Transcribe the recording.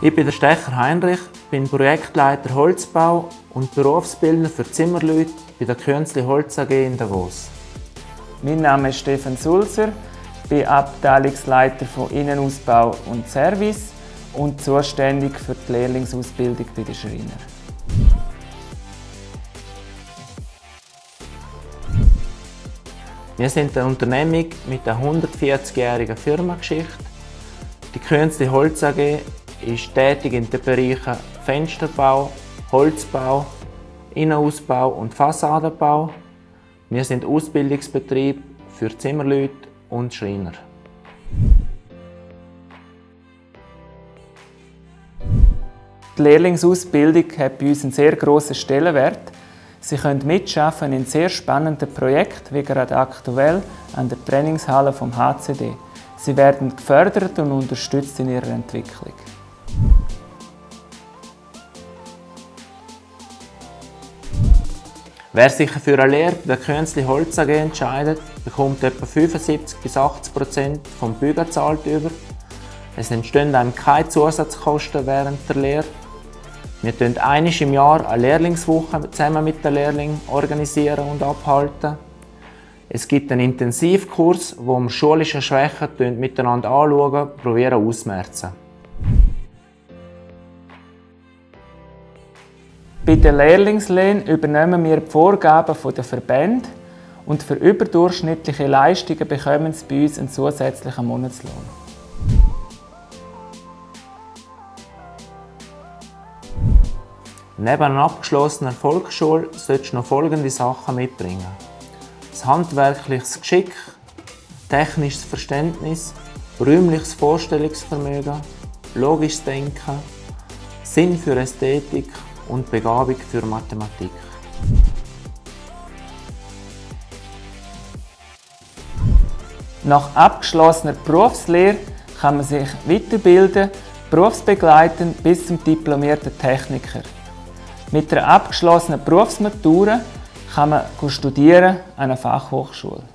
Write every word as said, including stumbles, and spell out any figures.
Ich bin der Stecher Heinrich, bin Projektleiter Holzbau und Berufsbildner für Zimmerleute bei der Künzli Holz A G in Davos. Mein Name ist Stefan Sulzer, bin Abteilungsleiter von Innenausbau und Service und zuständig für die Lehrlingsausbildung bei den Schreinern. Wir sind eine Unternehmung mit einer hundertvierzigjährigen Firmengeschichte. Die Künzli Holz A G ist tätig in den Bereichen Fensterbau, Holzbau, Innenausbau und Fassadenbau. Wir sind Ausbildungsbetrieb für Zimmerleute und Schreiner. Die Lehrlingsausbildung hat bei uns einen sehr grossen Stellenwert. Sie können mitschaffen in sehr spannenden Projekten, wie gerade aktuell an der Trainingshalle vom H C D. Sie werden gefördert und unterstützt in ihrer Entwicklung. Wer sich für eine Lehre bei der Künzli Holz A G entscheidet, bekommt etwa fünfundsiebzig bis achtzig Prozent vom Budget gezahlt über. Es entstehen einem keine Zusatzkosten während der Lehre. Wir organisieren einmal im Jahr eine Lehrlingswoche zusammen mit den Lehrlingen organisieren und abhalten. Es gibt einen Intensivkurs, wo wir schulische Schwächen miteinander anschauen und probieren auszumerzen. Bei den Lehrlingslöhnen übernehmen wir die Vorgaben der Verbände und für überdurchschnittliche Leistungen bekommen sie bei uns einen zusätzlichen Monatslohn. Neben einer abgeschlossenen Volksschule solltest du noch folgende Sachen mitbringen: das handwerkliches Geschick, technisches Verständnis, räumliches Vorstellungsvermögen, logisches Denken, Sinn für Ästhetik und Begabung für Mathematik. Nach abgeschlossener Berufslehre kann man sich weiterbilden, berufsbegleitend bis zum diplomierten Techniker. Mit einer abgeschlossenen Berufsmatura kann man studieren an einer Fachhochschule.